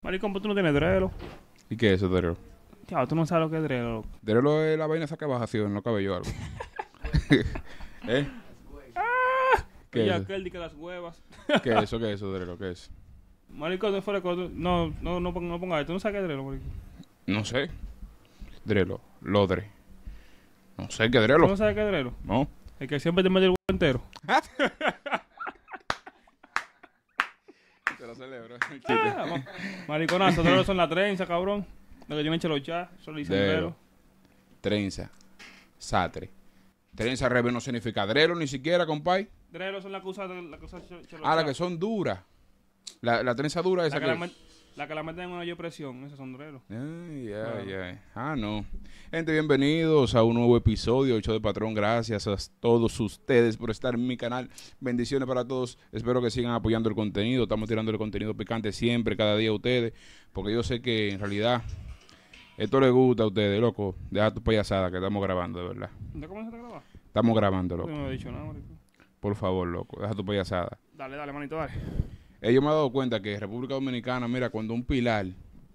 Maricón, pues tú no tienes drelo. ¿Y qué es eso, Drelo? Chao, tú no sabes lo que es drelo, loco. Drelo es la vaina esa que baja así en los cabellos o algo. ¿Eh? ¿Qué Y es eso? aquel de que las huevas. ¿Qué es eso? ¿Qué es eso, Drelo? ¿Qué es? Maricón, no fuera cosa. No pongas esto. ¿Tú no sabes qué es drelo, maricón? No sé. Drelo. Lodre. No sé qué ¿Tú Drelo. no sabes qué es drelo? No. El que siempre te mete el huevo entero. Te lo celebro. Mariconazo, drelo son la trenza, cabrón. Lo que tienen chelochá, eso le dicen Drelo. drelo. Trenza. Satre. Trenza rebe no significa Drelo ni siquiera, compay. Drelo son las que usan chelochá. Ah, las que son duras. La trenza dura esa La que la meten en una mayor presión, esas son drelos. Ay, Claro. ay, ay. Ah, no. Gente, bienvenidos a un nuevo episodio del Show de Patrón. Gracias a todos ustedes por estar en mi canal. Bendiciones para todos. Espero que sigan apoyando el contenido. Estamos tirando el contenido picante siempre, cada día a ustedes. Porque yo sé que en realidad esto les gusta a ustedes, loco. Deja tu payasada que estamos grabando, de verdad. ¿Ya comenzaste a grabar? Estamos grabando, Yo loco. no he dicho nada, maricón. Por favor, loco. Deja tu payasada. Dale, manito, dale. Yo me he dado cuenta que República Dominicana, mira, cuando un pilar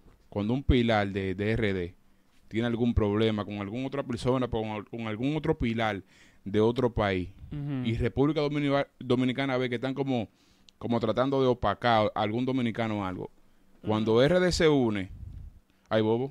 de RD tiene algún problema con alguna otra persona, con algún otro pilar de otro país, y República Dominicana ve que están como tratando de opacar a algún dominicano o algo. Cuando RD se une, ay, bobo,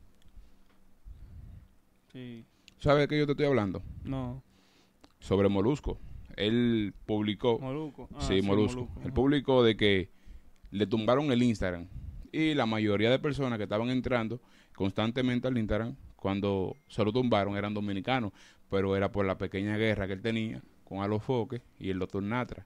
Sí. ¿sabes de qué yo te estoy hablando? No. Sobre Molusco. Él publicó, Moluco. Ah, sí, Molusco, él ajá. publicó de que le tumbaron el Instagram. Y la mayoría de personas que estaban entrando constantemente al Instagram, cuando se lo tumbaron, eran dominicanos. Pero era por la pequeña guerra que él tenía con Alofoque y el doctor Natra.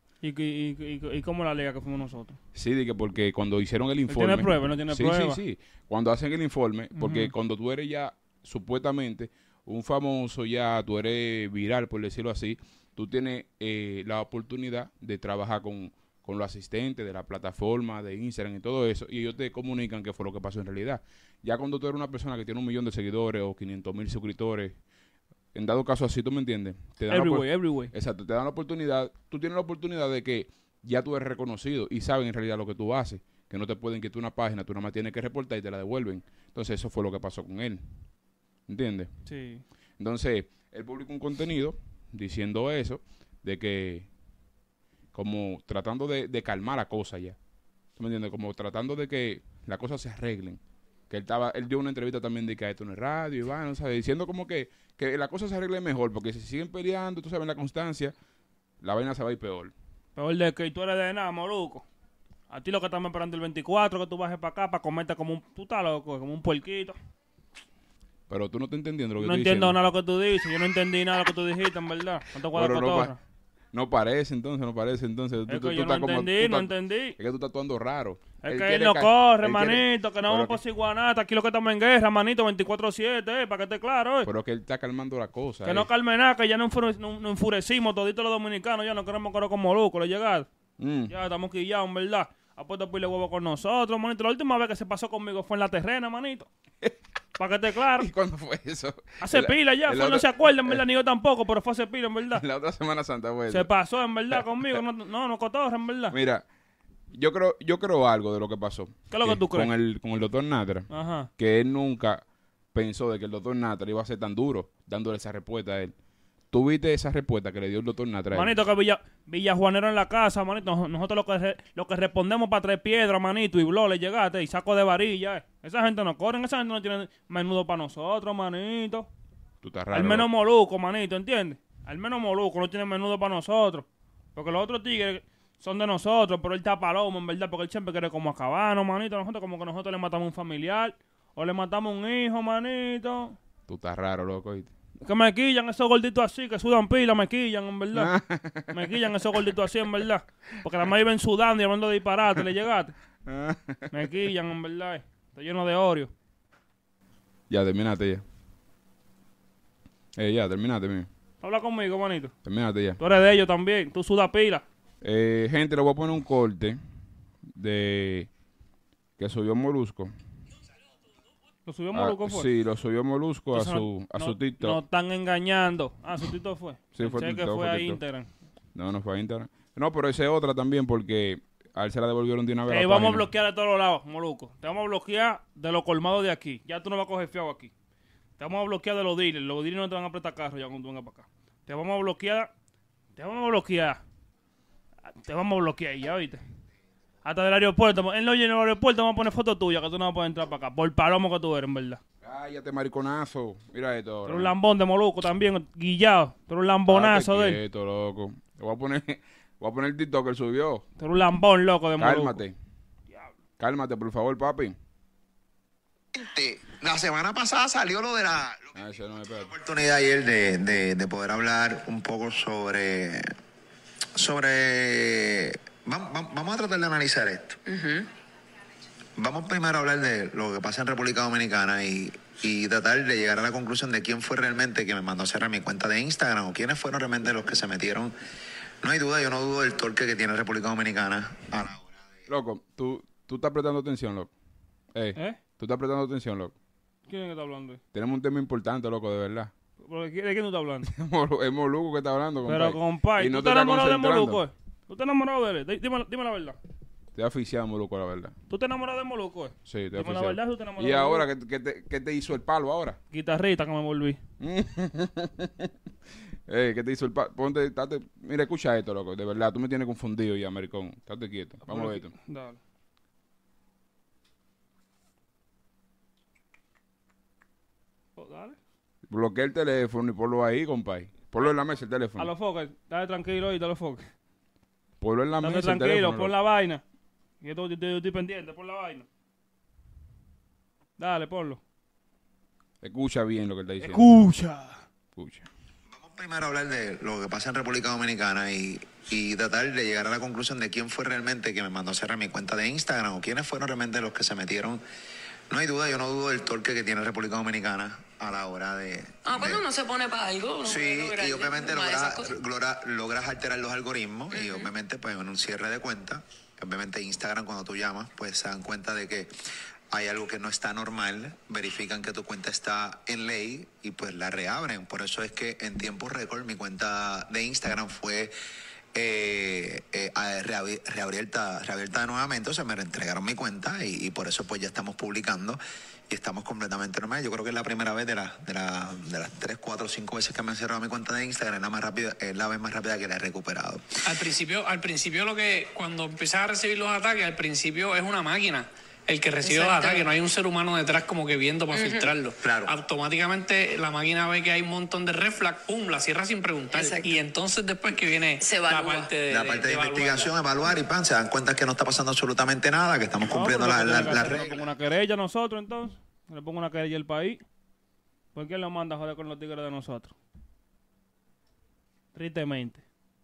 ¿Y cómo la liga que fuimos nosotros? Sí, de que porque cuando hicieron el ¿Él informe... tiene pruebas? ¿No tiene sí, pruebas? sí. Cuando hacen el informe, porque Ujú. cuando tú eres ya, supuestamente, un famoso ya, tú eres viral, por decirlo así, tú tienes la oportunidad de trabajar con los asistentes de la plataforma, de Instagram y todo eso, y ellos te comunican qué fue lo que pasó en realidad. Ya cuando tú eres una persona que tiene 1 millón de seguidores o 500,000 suscriptores, en dado caso así, ¿tú me entiendes? Te dan Every way. Exacto, te dan la oportunidad, tú tienes la oportunidad de que ya tú eres reconocido y saben en realidad lo que tú haces, que no te pueden quitar una página, tú nada más tienes que reportar y te la devuelven. Entonces eso fue lo que pasó con él, ¿entiendes? Sí. Entonces, él publicó un contenido diciendo eso, de que como tratando de calmar la cosa ya, ¿tú me entiendes? Como tratando de que las cosas se arreglen. Que él dio una entrevista también de que esto no es radio y va, ¿sabes? Diciendo como que la cosa se arregle mejor, porque si siguen peleando, tú sabes, en la constancia, la vaina se va a ir peor. Peor de que tú eres de nada, Moluco. A ti lo que estamos esperando el 24, que tú bajes para acá para comerte como un... Tú estás loco, como un puerquito. Pero tú no estás entendiendo lo que No estoy entiendo diciendo. nada de lo que tú dices. Yo no entendí nada de lo que tú dijiste, en verdad. No te cuadra Pero cotorra. no parece entonces. Es Tú que yo no estás como... entendí, no Es entendí. que tú estás actuando raro. Es que él no corre, manito, que no vamos pero por ciguanata. Aquí lo que estamos en guerra, manito, 24/7, para que esté claro, Pero que él está calmando la cosa. Que no calme nada, que ya no enfurecimos toditos los dominicanos, ya no queremos correr con Moluco, le llegar. Ya estamos quillados, en verdad. Apuesto a pile huevo con nosotros, manito. La última vez que se pasó conmigo fue en la terrena, manito. Para que esté claro. ¿Y cuándo fue eso? Hace pila ya, en fue, la no otra- se acuerda, en verdad, ni yo tampoco, pero fue hace pila, en verdad. La otra Semana Santa fue eso. Se pasó, en verdad, conmigo. No cotorra, en verdad. Mira, yo creo algo de lo que pasó. ¿Qué es lo que tú crees? Con el doctor Natra, Ajá. que él nunca pensó de que el doctor Natra iba a ser tan duro dándole esa respuesta a él. ¿Tú viste esa respuesta que le dio el doctor Natra a él? Manito, que Villajuanero en la casa, manito. Nosotros lo que respondemos para 3 piedras, manito, y blo, le llegaste, y saco de varilla, Esa gente no corre, esa gente no tiene menudo para nosotros, manito. Tú estás raro. Al menos loco. Moluco, manito, ¿entiendes? Al menos Moluco no tiene menudo para nosotros. Porque los otros tigres son de nosotros, pero él está palomo, en verdad, porque él siempre quiere como acabarnos, manito. Nosotros como que nosotros le matamos un familiar, o le matamos un hijo, manito. Tú estás raro, loco. ¿Oíste? Que me quillan esos gorditos así, que sudan pila, me quillan, en verdad. Me quillan esos gorditos así, en verdad. Porque la más iban sudando y hablando de disparate, ¿le llegaste? Me quillan, en verdad. Está lleno de Oreo. Ya, terminaste ya. Ya, terminaste, mío. Habla conmigo, manito. Terminaste ya. Tú eres de ellos también, tú sudas pila. Gente, le voy a poner un corte de que subió Molusco. ¿Lo subió Moluco, fue? Sí, lo subió Molusco Entonces a su TikTok. No están engañando. Ah, su TikTok fue. Sí, fue Pensé TikTok, que fue fue a TikTok. Instagram. No fue a Instagram. No, pero esa es otra también porque A él se la devolvieron de una vez a la vamos a página. bloquear de todos lados, Moluco. Te vamos a bloquear de los colmados de aquí. Ya tú no vas a coger fiado aquí. Te vamos a bloquear de los dealers. Los dealers no te van a prestar carro ya cuando tú vengas para acá. Te vamos a bloquear. Te vamos a bloquear. Te vamos a bloquear, ya oíste. Hasta del aeropuerto. En el aeropuerto vamos a poner foto tuya que tú no vas a poder entrar para acá. Por palomo que tú eres, en verdad. Cállate, mariconazo. Mira esto Tú ahora. eres un lambón de Moluco también, guillado. Tú eres un lambonazo de él. Quieto, loco. Te voy a poner el TikTok que él subió. Tú eres un lambón, loco, de Moluco. Cálmate. Cálmate, por favor, papi. La semana pasada salió lo de la Ese no me pega. oportunidad ayer de poder hablar un poco sobre vamos a tratar de analizar esto. Vamos primero a hablar de lo que pasa en República Dominicana y tratar de llegar a la conclusión de quién fue realmente que me mandó a cerrar mi cuenta de Instagram o quiénes fueron realmente los que se metieron. No hay duda, yo no dudo del torque que tiene República Dominicana a la hora de... Loco, tú estás prestando atención, loco. Tú estás prestando atención, loco. ¿Quién es que está hablando? Tenemos un tema importante, loco, de verdad. ¿De quién tú estás hablando? Es Moluco que está hablando, compadre. Pero, compadre, Y no ¿tú te estás estás enamorado de concentrando. Moluco? ¿Tú estás enamorado de él? Dime la verdad. Estoy aficiado, Moluco, la verdad. ¿Tú estás enamorado de Moluco? Sí, estoy Dime la aficiado. verdad, tú te enamoras Y de ahora, Moluco. ¿qué te hizo el palo ahora? Guitarrita que me volví. ¿Qué te hizo el palo? Ponte, mira, escucha esto, loco. De verdad, tú me tienes confundido ya, maricón. Estate quieto. Vamos a ver esto. Dale. Dale. Bloquea el teléfono y ponlo ahí, compadre. Ponlo en la mesa el A teléfono. los focos, dale tranquilo y te los focos. Ponlo en la Dale mesa el tranquilo, teléfono. pon loco. la vaina. Yo estoy pendiente, pon la vaina. Dale, ponlo. Escucha bien lo que él está diciendo. Escucha. Escucha. Vamos primero a hablar de lo que pasa en República Dominicana y tratar de llegar a la conclusión de quién fue realmente que me mandó a cerrar mi cuenta de Instagram o quiénes fueron realmente los que se metieron. No hay duda, yo no dudo del torque que tiene República Dominicana a la hora de... Cuando uno se pone para algo, uno Sí, puede lograr y obviamente más de esas cosas. logras alterar los algoritmos y obviamente pues en un cierre de cuenta, obviamente Instagram cuando tú llamas pues se dan cuenta de que hay algo que no está normal, verifican que tu cuenta está en ley y pues la reabren. Por eso es que en tiempo récord mi cuenta de Instagram fue reabierta nuevamente, o sea, me reentregaron mi cuenta y por eso pues ya estamos publicando y estamos completamente normal. Yo creo que es la primera vez de las 3, 4, 5 veces que me han cerrado mi cuenta de Instagram, es la vez más rápida que la he recuperado. Al principio lo que cuando empiezas a recibir los ataques, al principio es una máquina el que recibe los Exacto. ataques, no hay un ser humano detrás como que viendo para filtrarlo. Claro. Automáticamente la máquina ve que hay un montón de red flag, pum, la cierra sin preguntar. Exacto. Y entonces después que viene Se la evalúa. parte de, La parte de evaluarla. investigación, evaluar y pan, se dan cuenta que no está pasando absolutamente nada, que estamos cumpliendo No, la pero lo que tiene que hacer, regla. le pongo una querella a nosotros entonces. Le pongo una querella al país. ¿Por qué lo manda a joder con los tigres de nosotros? Tristemente.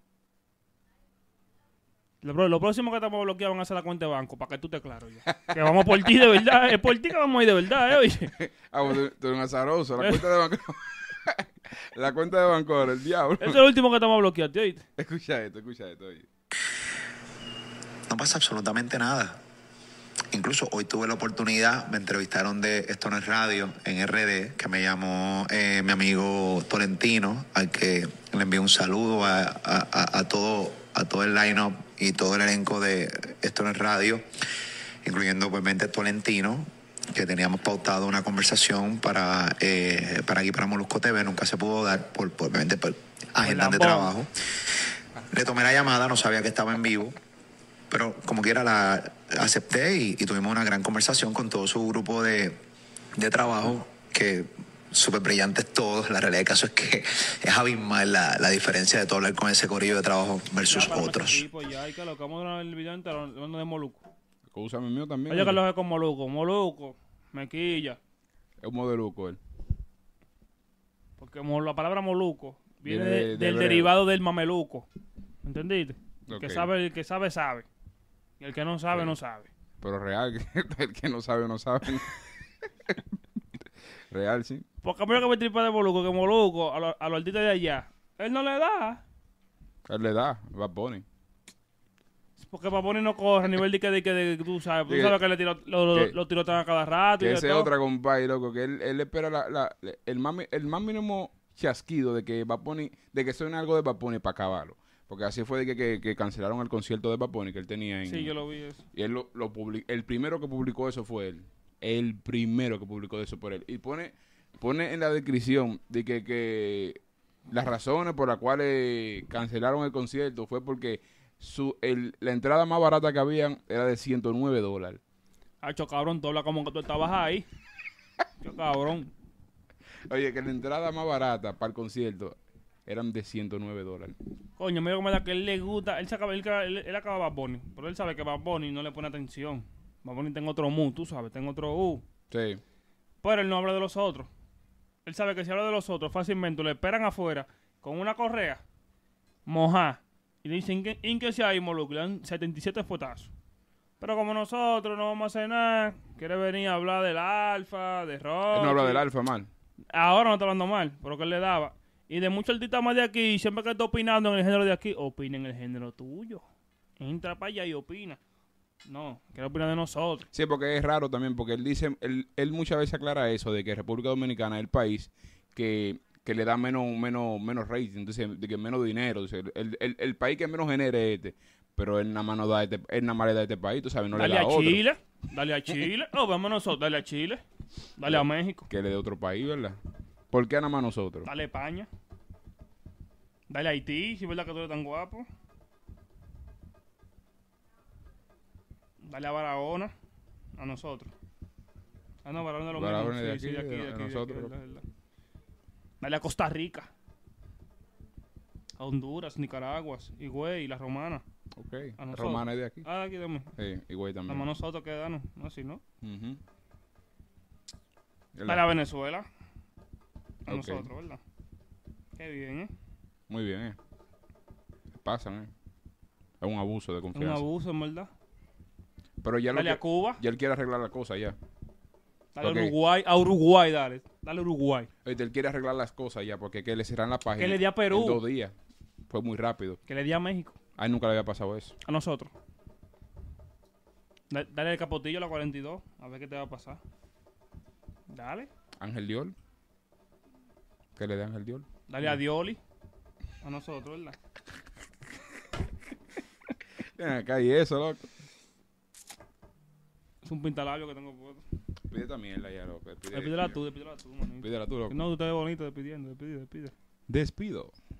Lo próximo que te vamos a bloquear van a hacer la cuenta de banco, para que tú te claro ya. Que vamos por ti de verdad, es por ti que vamos a ir de verdad, oye. Ah, pues tú eres un azaroso. La cuenta de banco. La cuenta de banco ahora, el diablo. Ese es el último que te vamos a bloquear, tío. ¿Oíste? Escucha esto, oye. No pasa absolutamente nada. Incluso hoy tuve la oportunidad, me entrevistaron de Esto No Es Radio en RD, que me llamó mi amigo Tolentino, al que le envío un saludo a todo el line-up y todo el elenco de Esto No Es Radio, incluyendo obviamente Tolentino, que teníamos pautado una conversación para aquí, para Molusco TV, nunca se pudo dar obviamente por agendas de lambón. trabajo. Le tomé la llamada, no sabía que estaba en vivo, pero como quiera la acepté y tuvimos una gran conversación con todo su grupo de trabajo, que súper brillantes todos. La realidad del caso es que es abismal la diferencia de todo hablar con ese corillo de trabajo versus Ya, para otros. nuestro equipo, ya, hay que lo que vamos a dar el video entero hablando de Moluco. Úsame el mío también. Oye, que lo ve con Moluco. Moluco, mequilla. Es un modeluco él. Porque la palabra Moluco viene Viene de del hebreo. derivado del mameluco. ¿Entendiste? Ok. El que sabe, sabe. Y el que no sabe, Ok. no sabe. Pero real, el que no sabe, no sabe. Real, sí. Porque a mí lo que me tripa de Moluco, que Moluco, a los artistas de allá, él no le da. Él le da, va a poner. Porque Paponi no corre a nivel de que tú sabes. Tú Sí, sabes que le que- lo tirotean a cada rato. y Que de ese es todo. otra, compadre, loco, que él espera el más mínimo chasquido de que va a poner, de que suene algo de Bad Bunny para acabarlo. Porque así fue de que cancelaron el concierto de Bad Bunny que él tenía en... Sí, yo lo vi eso. Y él el primero que publicó eso fue él. El primero que publicó eso por él. Y pone en la descripción de que las razones por las cuales cancelaron el concierto fue porque la entrada más barata que habían era de $109. Hacho, cabrón, tú hablas como que tú estabas ahí. Yo, cabrón. Oye, que la entrada más barata para el concierto eran de $109. Coño, mira cómo es que él le gusta. Él acaba Bad Bunny, pero él sabe que Bad Bunny no le pone atención. Bad Bunny tiene otro mood, tú sabes, tiene otro Sí. Pero él no habla de los otros. Él sabe que si habla de los otros, fácilmente le esperan afuera con una correa, moja, y le dicen que se ahí, moluco, le dan 77 fuetazos. Pero como nosotros no vamos a hacer nada, quiere venir a hablar del alfa, de rock. Él no habla del alfa mal. Ahora no está hablando mal, pero que él le daba. Y de muchos artistas más de aquí, siempre que está opinando en el género de aquí, opina en el género tuyo. Entra para allá y opina. No, quiere opinar de nosotros. Sí, porque es raro también, porque él dice, él muchas veces aclara eso, de que República Dominicana es el país que le da menos rating, entonces, de que menos dinero. Entonces, el país que menos genera es este, pero él nada más no da él nada más le da este país, tú sabes, no Dale le da a otro. Chile, dale a Chile. No, vamos nosotros, dale a Chile, dale a México, Que le dé otro país, ¿verdad? ¿Por qué nada más nosotros? dale a España, dale a Haití, si es verdad que tú eres tan guapo. Dale a Barahona, a nosotros. Ah, no, Barahona es lo Barahona mismo. de Sí, aquí, sí, de a aquí, nosotros. verdad. Dale a Costa Rica, a Honduras, Nicaragua, Higüey, La Romana. Ok, A nosotros. Romana es de aquí. Ah, de aquí también. Sí, y güey Nada también. más nosotros quedarnos, no así, ¿no? Ujú. Dale a Venezuela, a Ok. nosotros, ¿verdad? Qué bien, ¿eh? Muy bien, pasan, es un abuso de Es un confianza. abuso, en verdad. Pero ya, Dale a Cuba, ya él quiere arreglar la cosa ya. dale Ok. a Uruguay, dale. Dale a Uruguay. Oye, él quiere arreglar las cosas ya, porque que le cerran la página. Que le dé a Perú. En 2 días. Fue muy rápido. Que le di a México, A él nunca le había pasado eso. a nosotros. Dale el capotillo a la 42, a ver qué te va a pasar. Dale. Ángel Diol. ¿Qué le da Ángel Diol? Dale a Dioli, a nosotros, ¿verdad? Ven acá y eso, loco. Es un pintalabio que tengo puesto. Pide esta mierda ya, loco. Despídela tú, manito. Pídela tú, loco. No, tú te ves bonito despidiendo, despide. Despido.